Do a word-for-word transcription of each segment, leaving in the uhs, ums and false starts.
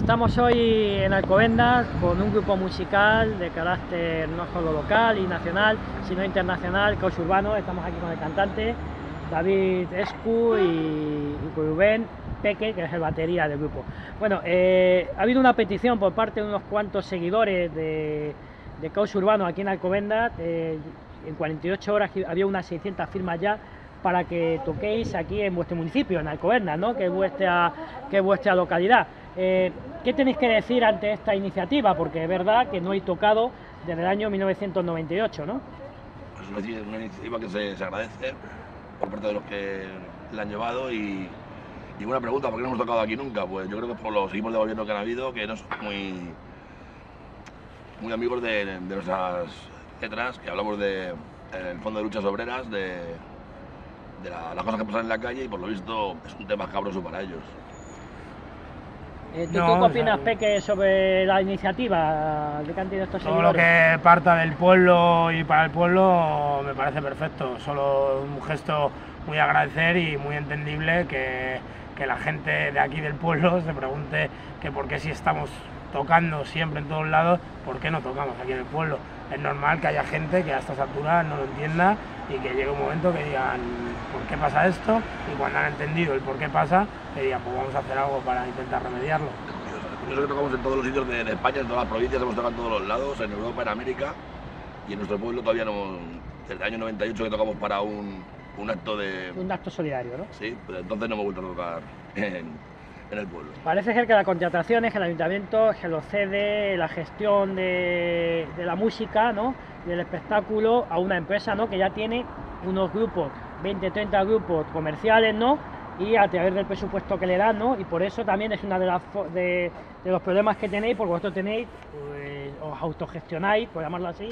Estamos hoy en Alcobendas con un grupo musical de carácter no solo local y nacional, sino internacional, Caos Urbano. Estamos aquí con el cantante David Escu y, y con Rubén Peque, que es el batería del grupo. Bueno, eh, ha habido una petición por parte de unos cuantos seguidores de, de Caos Urbano aquí en Alcobendas. Eh, en cuarenta y ocho horas había unas seiscientas firmas ya para que toquéis aquí en vuestro municipio, en Alcobendas, ¿no? que, es vuestra, que es vuestra localidad. Eh, ¿Qué tenéis que decir ante esta iniciativa? Porque es verdad que no habéis tocado desde el año mil novecientos noventa y ocho, ¿no? Pues es una iniciativa que se, se agradece por parte de los que la han llevado y, y una pregunta, ¿por qué no hemos tocado aquí nunca? Pues yo creo que por los equipos de gobierno que han habido, que no son muy, muy amigos de, de nuestras letras, que hablamos de el Fondo de Luchas Obreras, de, de la, las cosas que pasan en la calle, y por lo visto es un tema escabroso para ellos. Eh, ¿Tú, no, ¿tú qué opinas, o sea, Peque, sobre la iniciativa de que han tenido estos todo seguidores? lo que parta del pueblo y para el pueblo me parece perfecto, solo un gesto muy agradecer y muy entendible que, que la gente de aquí del pueblo se pregunte que por qué si estamos tocando siempre en todos lados, ¿por qué no tocamos aquí en el pueblo? Es normal que haya gente que a estas alturas no lo entienda y que llegue un momento que digan ¿por qué pasa esto? Y cuando han entendido el por qué pasa, que digan pues vamos a hacer algo para intentar remediarlo. Es curioso que tocamos en todos los sitios de, de España, en todas las provincias, hemos tocado en todos los lados, en Europa, en América, y en nuestro pueblo todavía no, desde el año noventa y ocho que tocamos para un, un acto de... Un acto solidario, ¿no? Sí, pues entonces no hemos vuelto a tocar en, en el pueblo. Parece ser que la contratación es que el ayuntamiento se lo cede la gestión de, de la música, ¿no? Del espectáculo a una empresa, ¿no? Que ya tiene unos grupos, veinte, treinta grupos comerciales, ¿no? Y a través del presupuesto que le dan, ¿no? Y por eso también es uno de, las, de, de los problemas que tenéis, porque vosotros tenéis, pues, os autogestionáis, por llamarlo así,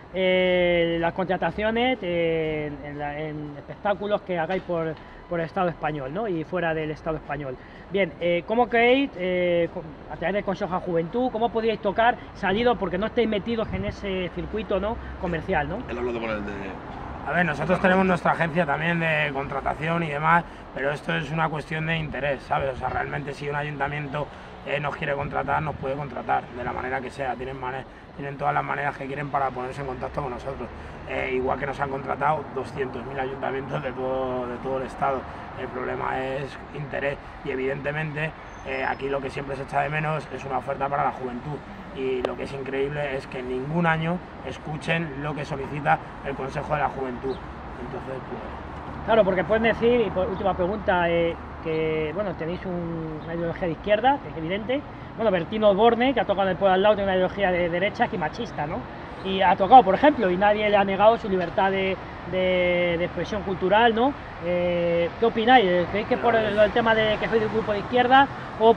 eh, las contrataciones eh, en, la, en espectáculos que hagáis por, por el Estado español, ¿no? Y fuera del Estado español. Bien, eh, ¿cómo creéis, eh, a través del Consejo de Juventud, cómo podríais tocar salido, porque no estáis metidos en ese circuito, ¿no? Comercial, ¿no? Él habló con el de... A ver, nosotros tenemos nuestra agencia también de contratación y demás, pero esto es una cuestión de interés, ¿sabes? O sea, realmente si un ayuntamiento eh, nos quiere contratar, nos puede contratar de la manera que sea, tienen, mane tienen todas las maneras que quieren para ponerse en contacto con nosotros. Eh, igual que nos han contratado doscientos mil ayuntamientos de todo, de todo el estado. El problema es interés y evidentemente eh, aquí lo que siempre se echa de menos es una oferta para la juventud. Y lo que es increíble es que ningún año escuchen lo que solicita el Consejo de la Juventud. Entonces, pues... Claro, porque pueden decir, y por última pregunta, eh, que bueno, tenéis un, una ideología de izquierda, que es evidente. Bueno, Bertino Osborne, que ha tocado en el pueblo al lado, tiene una ideología de derecha que machista, ¿no? Y ha tocado, por ejemplo, y nadie le ha negado su libertad de, de, de expresión cultural, ¿no? Eh, ¿Qué opináis? ¿Creéis que por el, el tema de que sois de un grupo de izquierda o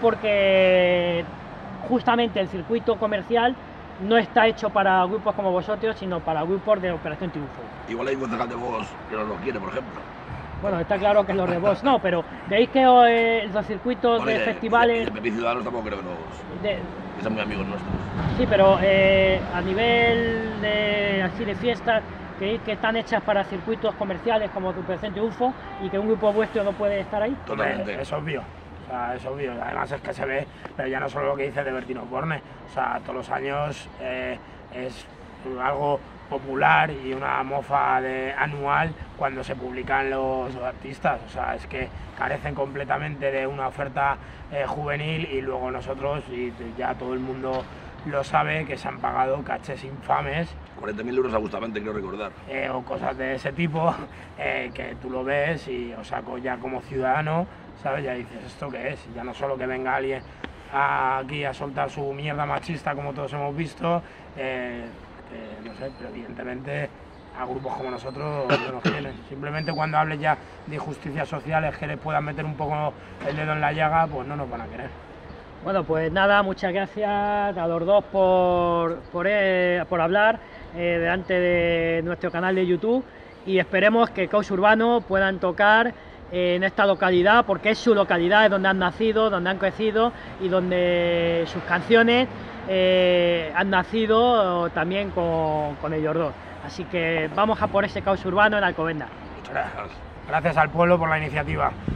porque justamente el circuito comercial no está hecho para grupos como vosotros, sino para grupos de Operación Triunfo? Igual hay un concejal de Vox que no lo quiere, por ejemplo. Bueno, está claro que los de Vox no, pero ¿veis que eh, los circuitos Bueno, de y de, festivales... Y de P P Ciudadanos tampoco creo que nos... de, que sean muy amigos nuestros. sí, pero eh, a nivel de, así de fiestas, ¿creéis que están hechas para circuitos comerciales como Operación Triunfo y que un grupo vuestro no puede estar ahí? Totalmente. Es obvio. O sea, es obvio, además es que se ve, pero ya no solo lo que dice de Bertino Osborne, o sea, todos los años eh, es algo popular y una mofa de, anual cuando se publican los, los artistas, o sea, es que carecen completamente de una oferta eh, juvenil y luego nosotros, y ya todo el mundo lo sabe, que se han pagado cachés infames cuarenta mil euros a Bustamante, quiero recordar. eh, o cosas de ese tipo, eh, que tú lo ves y, o sea, ya como ciudadano, ¿sabes? Ya dices, ¿esto qué es? Ya no solo que venga alguien a, aquí a soltar su mierda machista como todos hemos visto, eh, que, no sé, pero evidentemente a grupos como nosotros no nos quieren. Simplemente cuando hables ya de injusticias sociales que les puedan meter un poco el dedo en la llaga, pues no nos van a querer. Bueno, pues nada, muchas gracias a los dos por, por, eh, por hablar eh, delante de nuestro canal de YouTube y esperemos que Caos Urbano puedan tocar eh, en esta localidad, porque es su localidad, es donde han nacido, donde han crecido y donde sus canciones eh, han nacido también con, con ellos dos. Así que vamos a por ese Caos Urbano en Alcobendas. Muchas gracias. Gracias al pueblo por la iniciativa.